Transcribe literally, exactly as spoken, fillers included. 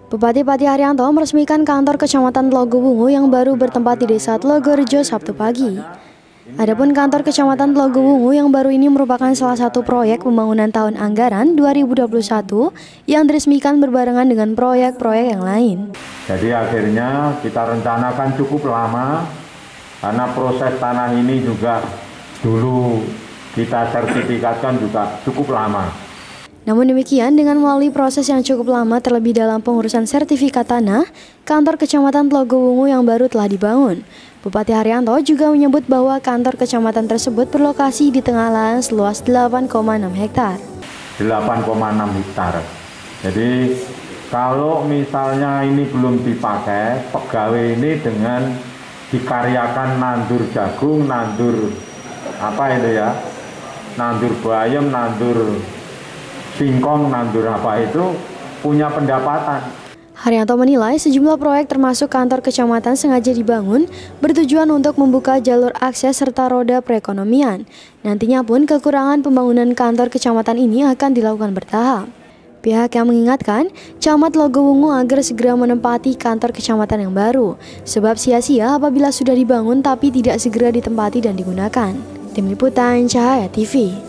Bupati Pati Haryanto meresmikan kantor Kecamatan Telogowungu yang baru bertempat di Desa Telogorejo Sabtu pagi. Adapun kantor Kecamatan Telogowungu yang baru ini merupakan salah satu proyek pembangunan tahun anggaran dua ribu dua puluh satu yang diresmikan berbarengan dengan proyek-proyek yang lain. Jadi akhirnya kita rencanakan cukup lama karena proses tanah ini juga dulu kita sertifikatkan juga cukup lama. Namun demikian, dengan melalui proses yang cukup lama terlebih dalam pengurusan sertifikat tanah, kantor Kecamatan Telogowungu yang baru telah dibangun. Bupati Haryanto juga menyebut bahwa kantor kecamatan tersebut berlokasi di tengah lahan seluas delapan koma enam hektar. delapan koma enam hektar. Jadi kalau misalnya ini belum dipakai, pegawai ini dengan dikaryakan nandur jagung, nandur apa itu ya, nandur bayam, nandur singkong, nandur apa itu punya pendapatan. Haryanto menilai sejumlah proyek termasuk kantor kecamatan sengaja dibangun bertujuan untuk membuka jalur akses serta roda perekonomian. Nantinya pun kekurangan pembangunan kantor kecamatan ini akan dilakukan bertahap. Pihak yang mengingatkan Camat Telogowungu agar segera menempati kantor kecamatan yang baru, sebab sia-sia apabila sudah dibangun tapi tidak segera ditempati dan digunakan. Tim Liputan Cahaya T V.